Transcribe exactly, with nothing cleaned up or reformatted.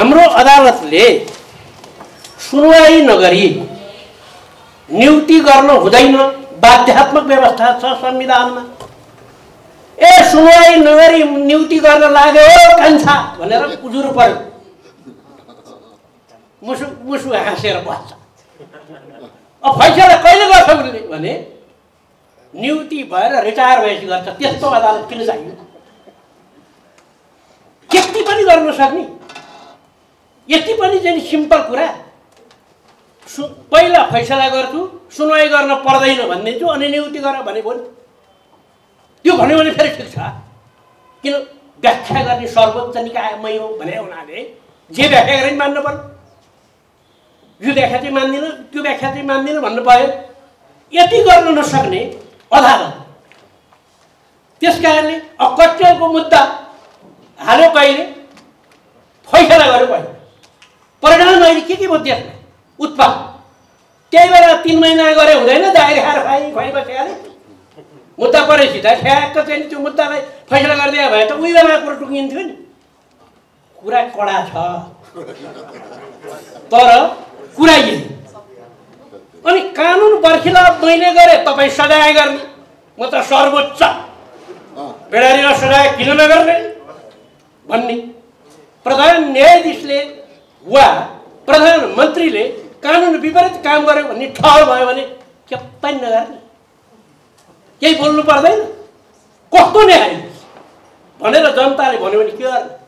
हाम्रो अदालतले सुनवाई नगरी नियुक्ति गर्न हुँदैन बाध्यात्मक व्यवस्था छ संविधानमा। ए सुनवाई नगरी नियुक्ति गर्न लाग्यो कान्छा भनेर उजुर पर्यो, मुसु मुसु हाँसेर बस्छ। अब फैसला कहिले गर्छ उसले भने नियुक्ति भएर रिटायर भएपछि गर्छ। त्यस्तो अदालत किन चाहियो? त्यति पनि गर्न सक्ने, यति पनि चाहिँ सिम्पल कुरा। सु पहिला फैसला गर्छु सुनवाई गर्न पर्दैन भनिदिन्छु अनि नियुक्ति गर भने भयो। त्यो भन्यो भने फेरि ठिक छ, किन व्याख्या गर्ने सर्वोच्च निकाय मै हो भने हुनाले जे व्याख्या गरेर मान्नु पर्यो। यो व्याख्या चाहिँ मान्दिनँ त्यो व्याख्या चाहिँ मान्दिनँ भन्नु पायो। यति गर्न नसक्ने अदालत, त्यस कारणले अकट्याको मुद्दा हाल्यो कहिले, फैसला गर्यो कहिले, परिणाम अहिले के के भयो त्यसमा उत्पाद। त्यही बेला तिन महिना गरे हुँदैन, दाइरे खाएर खाइ खुवाइ बसिहाल्यो। मुद्दा परेपछि त ठ्याक्क चाहिँ त्यो मुद्दालाई फैसला गरिदियो भए त उही बेला कुरो टुकिन्थ्यो नि। कुरा कडा छ तर कुरा यही। अनि कानुन बर्खिलाफ मैले गरे तपाईँ सजाय गर्ने, म त सर्वोच्च बेडारीमा सजाय किन नगर्ने भन्ने। प्रधान न्यायाधीशले वा प्रधानमन्त्रीले कानुन विपरीत काम गर्यो भन्ने ठहर भयो भने के पनि नगर्ने, केही बोल्नु पर्दैन। कस्तो न्यायाधीश भनेर जनताले भन्यो भने के गर्ने?